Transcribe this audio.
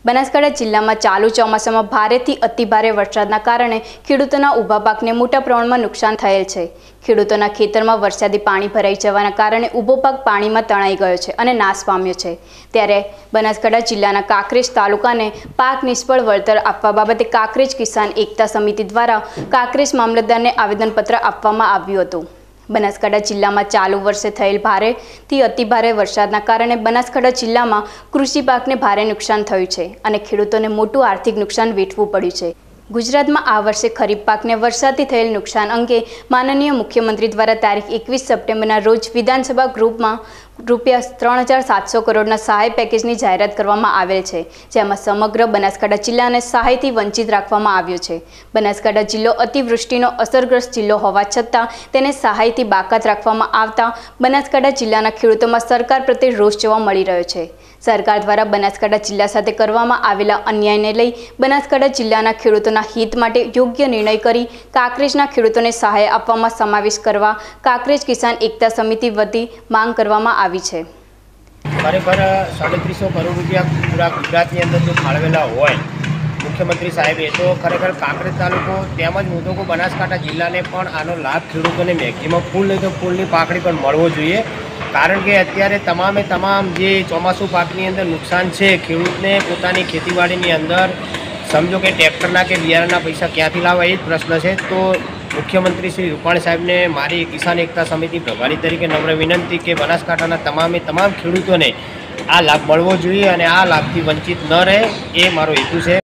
બનાસકાંઠા જિલ્લામાં ચાલુ ચોમાસામાં ભારેથી અતિભારે વરસાદના કારણે ખેડૂતોના ઊભા પાકને મોટા પ્રમાણમાં નુકસાન થયેલ છે। ખેડૂતોના ખેતરમાં વરસાદી પાણી ભરાઈ જવાના કારણે ઊભો પાક પાણીમાં તણાઈ ગયો છે અને નાશ પામ્યો છે। ત્યારે બનાસકાંઠા જિલ્લાના કાંકરેજ તાલુકાને પાક નિષ્ફળ વળતર આપવા બાબતે કાંકરેજ કિસાન એકતા સમિતિ દ્વારા કાંકરેજ મામલતદારને આવેદનપત્ર આપવામાં આવ્યું હતું। બનાસકાંઠા જિલ્લામાં ચાલુ વર્ષે થયેલ ભારેથી અતિભારે વરસાદના કારણે બનાસકાંઠા જિલ્લામાં કૃષિ પાકને ભારે નુકસાન થયું છે અને ખેડૂતોને મોટું આર્થિક નુકસાન વેઠવું પડ્યું છે। ગુજરાતમાં આ વર્ષે ખરીફ પાકને વરસાદથી થયેલ નુકસાન અંગે માનનીય મુખ્યમંત્રી દ્વારા તારીખ 21 સપ્ટેમ્બરના રોજ વિધાનસભા ગૃહમાં ₹3700 કરોડના સહાય પેકેજની જાહેરાત કરવામાં આવેલ છે, જેમાં સમગ્ર બનાસકાંઠા જિલ્લાને સહાયથી વંચિત રાખવામાં આવ્યો છે। બનાસકાંઠા જિલ્લો અતિવૃષ્ટિનો અસરગ્રસ્ત જિલ્લો હોવા છતાં તેને સહાયથી બાકાત રાખવામાં આવતા બનાસકાંઠા જિલ્લાના ખેડૂતોમાં સરકાર પ્રત્યે રોષ જોવા મળી રહ્યો છે। સરકાર દ્વારા બનાસકાંઠા જિલ્લા સાથે કરવામાં આવેલા અન્યાયને લઈ બનાસકાંઠા જિલ્લાના ખેડૂતોના હિત માટે યોગ્ય નિર્ણય કરી કાંકરેજના ખેડૂતોને સહાય આપવામાં સમાવેશ કરવા કાંકરેજ કિસાન એકતા સમિતિ વતી માંગ કરવામાં આવી છે। ખરેખર 3700 કરોડ રૂપિયા પૂરા ગુજરાતની અંદર જો ફાળવેલા હોય મુખ્યમંત્રી સાહેબે, તો ખરેખર કાંકરેજ તાલુકો તેમજ હું તો કહું બનાસકાંઠા જિલ્લાને પણ આનો લાભ ખેડૂતોને મેક્સિમમ ફૂલ નહીં તો ફૂલની પાકડી પણ મળવો જોઈએ। કારણ કે અત્યારે તમામ જે ચોમાસું પાકની અંદર નુકસાન છે, ખેડૂતને પોતાની ખેતીવાડીની અંદર સમજો કે ટ્રેક્ટરના કે બિયારણના પૈસા ક્યાંથી લાવવા એ જ પ્રશ્ન છે। તો મુખ્યમંત્રી શ્રી રૂપાણી સાહેબને મારી કિસાન એકતા સમિતિ પ્રભારી તરીકે નમ્ર વિનંતી કે બનાસકાંઠાના તમામ ખેડૂતોને આ લાભ મળવો જોઈએ અને આ લાભથી વંચિત ન રહે, એ મારો હેતુ છે।